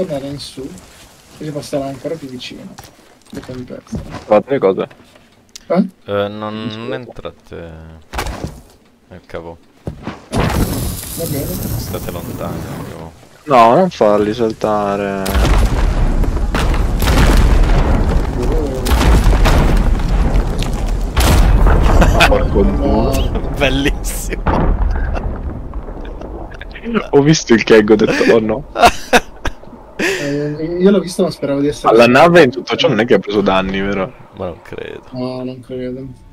tornare in su e si passerà ancora più vicino. Dopo di pezzo. Fate le cose. Non entrate nel cavo. Va bene. State lontani. Io... No, non farli saltare. Porco No. Bellissimo. Ho visto il keg, ho detto oh no. Io l'ho visto ma speravo di essere... Alla nave in tutto ciò non è che ha preso danni, vero? Ma non credo. No, non credo.